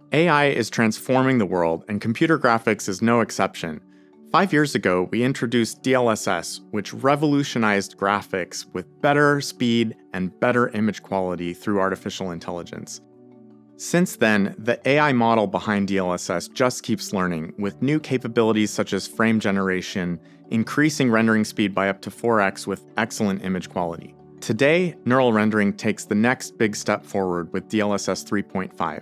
AI is transforming the world, and computer graphics is no exception. 5 years ago, we introduced DLSS, which revolutionized graphics with better speed and better image quality through artificial intelligence. Since then, the AI model behind DLSS just keeps learning, with new capabilities such as frame generation, increasing rendering speed by up to 4x with excellent image quality. Today, neural rendering takes the next big step forward with DLSS 3.5.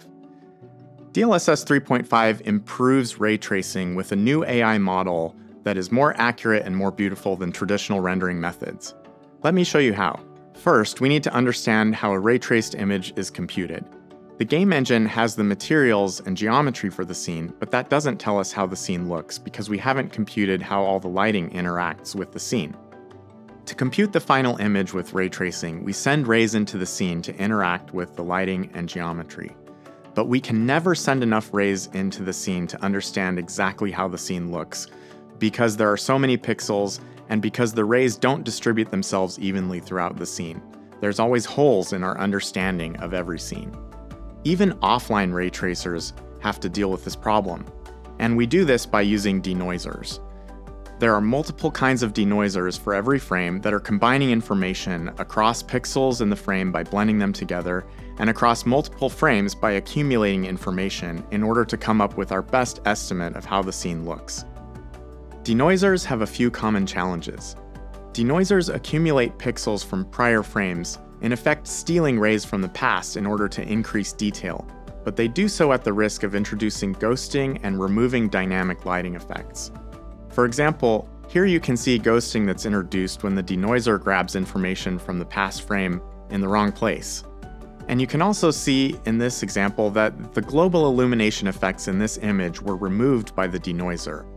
DLSS 3.5 improves ray tracing with a new AI model that is more accurate and more beautiful than traditional rendering methods. Let me show you how. First, we need to understand how a ray-traced image is computed. The game engine has the materials and geometry for the scene, but that doesn't tell us how the scene looks because we haven't computed how all the lighting interacts with the scene. To compute the final image with ray tracing, we send rays into the scene to interact with the lighting and geometry. But we can never send enough rays into the scene to understand exactly how the scene looks, because there are so many pixels and because the rays don't distribute themselves evenly throughout the scene. There's always holes in our understanding of every scene. Even offline ray tracers have to deal with this problem, and we do this by using denoisers. There are multiple kinds of denoisers for every frame that are combining information across pixels in the frame by blending them together, and across multiple frames by accumulating information in order to come up with our best estimate of how the scene looks. Denoisers have a few common challenges. Denoisers accumulate pixels from prior frames, in effect stealing rays from the past in order to increase detail, but they do so at the risk of introducing ghosting and removing dynamic lighting effects. For example, here you can see ghosting that's introduced when the denoiser grabs information from the past frame in the wrong place. And you can also see in this example that the global illumination effects in this image were removed by the denoiser.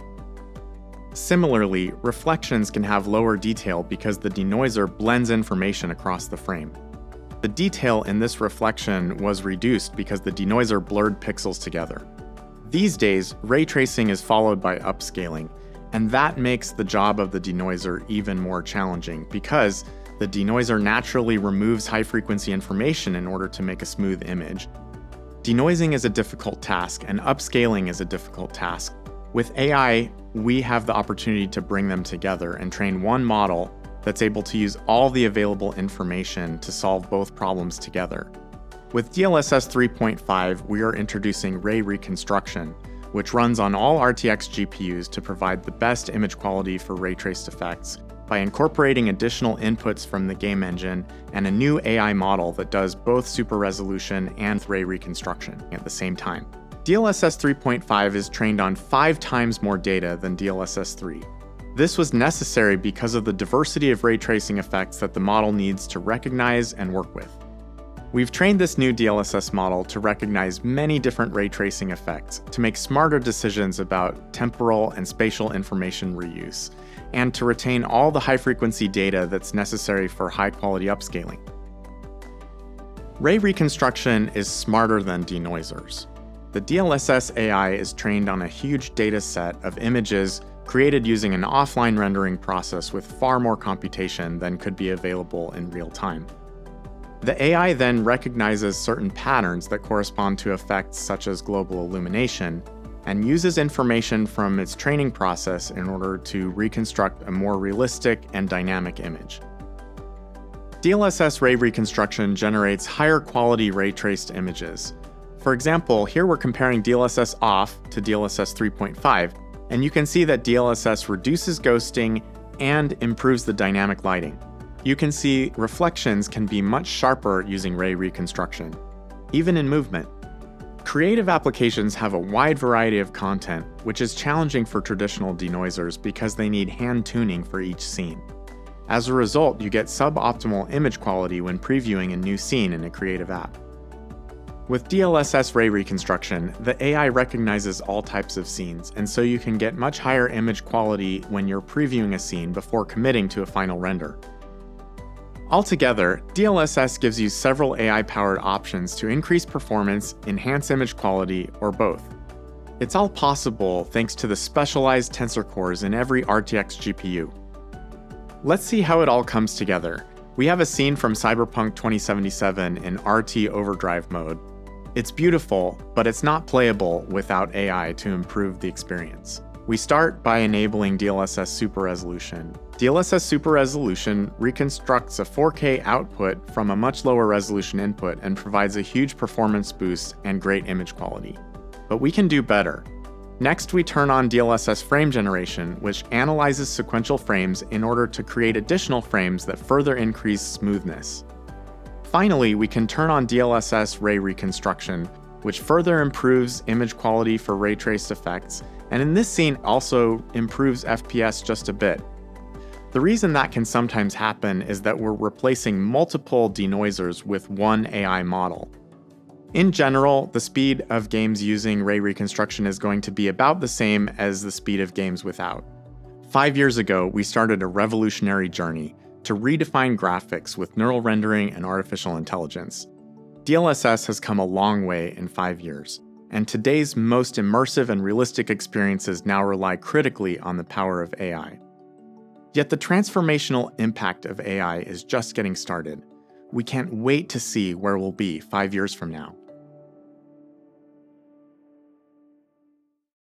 Similarly, reflections can have lower detail because the denoiser blends information across the frame. The detail in this reflection was reduced because the denoiser blurred pixels together. These days, ray tracing is followed by upscaling, and that makes the job of the denoiser even more challenging because the denoiser naturally removes high-frequency information in order to make a smooth image. Denoising is a difficult task, and upscaling is a difficult task. With AI, we have the opportunity to bring them together and train one model that's able to use all the available information to solve both problems together. With DLSS 3.5, we are introducing Ray Reconstruction, which runs on all RTX GPUs to provide the best image quality for ray-traced effects by incorporating additional inputs from the game engine and a new AI model that does both super resolution and ray reconstruction at the same time. DLSS 3.5 is trained on 5 times more data than DLSS 3. This was necessary because of the diversity of ray tracing effects that the model needs to recognize and work with. We've trained this new DLSS model to recognize many different ray tracing effects, to make smarter decisions about temporal and spatial information reuse, and to retain all the high-frequency data that's necessary for high-quality upscaling. Ray reconstruction is smarter than denoisers. The DLSS AI is trained on a huge data set of images created using an offline rendering process with far more computation than could be available in real time. The AI then recognizes certain patterns that correspond to effects such as global illumination, and uses information from its training process in order to reconstruct a more realistic and dynamic image. DLSS ray reconstruction generates higher quality ray-traced images. For example, here we're comparing DLSS off to DLSS 3.5, and you can see that DLSS reduces ghosting and improves the dynamic lighting. You can see reflections can be much sharper using ray reconstruction, even in movement. Creative applications have a wide variety of content, which is challenging for traditional denoisers because they need hand tuning for each scene. As a result, you get suboptimal image quality when previewing a new scene in a creative app. With DLSS ray reconstruction, the AI recognizes all types of scenes, and so you can get much higher image quality when you're previewing a scene before committing to a final render. Altogether, DLSS gives you several AI-powered options to increase performance, enhance image quality, or both. It's all possible thanks to the specialized tensor cores in every RTX GPU. Let's see how it all comes together. We have a scene from Cyberpunk 2077 in RT overdrive mode. It's beautiful, but it's not playable without AI to improve the experience. We start by enabling DLSS Super Resolution. DLSS Super Resolution reconstructs a 4K output from a much lower resolution input and provides a huge performance boost and great image quality. But we can do better. Next, we turn on DLSS Frame Generation, which analyzes sequential frames in order to create additional frames that further increase smoothness. Finally, we can turn on DLSS Ray Reconstruction, which further improves image quality for ray traced effects, and in this scene also improves FPS just a bit. The reason that can sometimes happen is that we're replacing multiple denoisers with one AI model. In general, the speed of games using ray reconstruction is going to be about the same as the speed of games without. 5 years ago, we started a revolutionary journey to redefine graphics with neural rendering and artificial intelligence. DLSS has come a long way in 5 years, and today's most immersive and realistic experiences now rely critically on the power of AI. Yet the transformational impact of AI is just getting started. We can't wait to see where we'll be 5 years from now.